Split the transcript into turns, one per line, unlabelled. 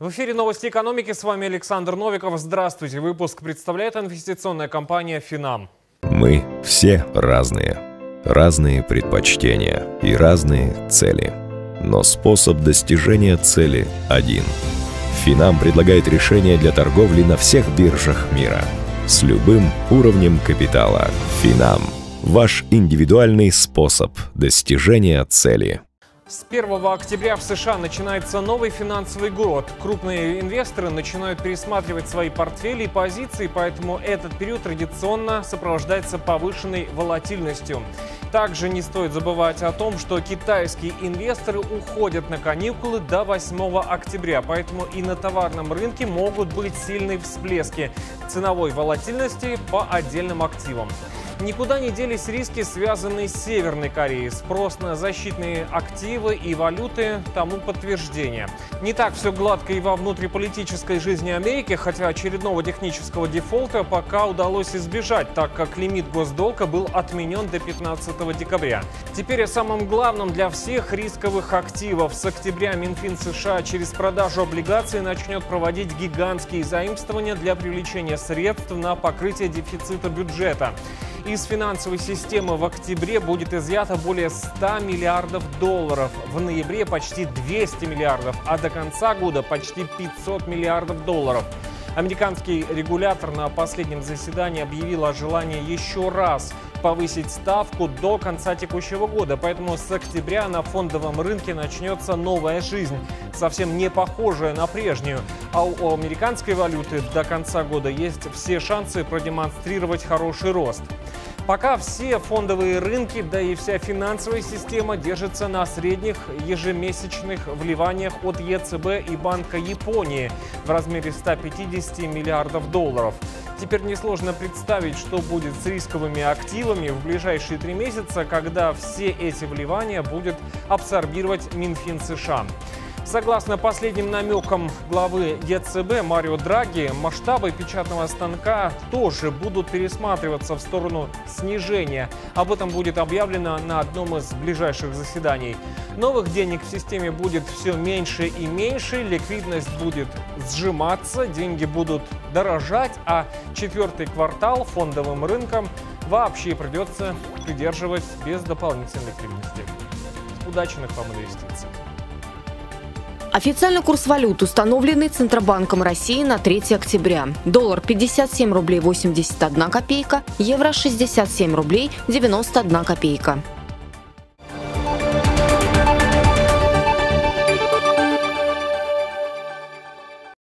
В эфире новости экономики. С вами Александр Новиков. Здравствуйте. Выпуск представляет инвестиционная компания «Финам».
Мы все разные. Разные предпочтения и разные цели. Но способ достижения цели один. «Финам» предлагает решения для торговли на всех биржах мира. С любым уровнем капитала. «Финам» – ваш индивидуальный способ достижения цели.
С 1 октября в США начинается новый финансовый год. Крупные инвесторы начинают пересматривать свои портфели и позиции, поэтому этот период традиционно сопровождается повышенной волатильностью. Также не стоит забывать о том, что китайские инвесторы уходят на каникулы до 8 октября, поэтому и на товарном рынке могут быть сильные всплески ценовой волатильности по отдельным активам. Никуда не делись риски, связанные с Северной Кореей. Спрос на защитные активы и валюты тому подтверждение. Не так все гладко и во внутриполитической жизни Америки, хотя очередного технического дефолта пока удалось избежать, так как лимит госдолга был отменен до 15 декабря. Теперь о самом главном для всех рисковых активов. С октября Минфин США через продажу облигаций начнет проводить гигантские заимствования для привлечения средств на покрытие дефицита бюджета. Из финансовой системы в октябре будет изъято более 100 миллиардов долларов, в ноябре почти 200 миллиардов, а до конца года почти 500 миллиардов долларов. Американский регулятор на последнем заседании объявил о желании еще раз повысить ставку до конца текущего года. Поэтому с октября на фондовом рынке начнется новая жизнь, совсем не похожая на прежнюю. А у американской валюты до конца года есть все шансы продемонстрировать хороший рост. Пока все фондовые рынки, да и вся финансовая система держится на средних ежемесячных вливаниях от ЕЦБ и Банка Японии в размере 150 миллиардов долларов. Теперь несложно представить, что будет с рисковыми активами в ближайшие 3 месяца, когда все эти вливания будет абсорбировать Минфин США. Согласно последним намекам главы ЕЦБ Марио Драги, масштабы печатного станка тоже будут пересматриваться в сторону снижения. Об этом будет объявлено на одном из ближайших заседаний. Новых денег в системе будет все меньше и меньше, ликвидность будет сжиматься, деньги будут дорожать, а четвертый квартал фондовым рынкам вообще придется придерживать без дополнительной ликвидности. Удачных вам инвестиций!
Официальный курс валют, установленный Центробанком России на 3 октября. Доллар 57 рублей 81 копейка, евро 67 рублей 91 копейка.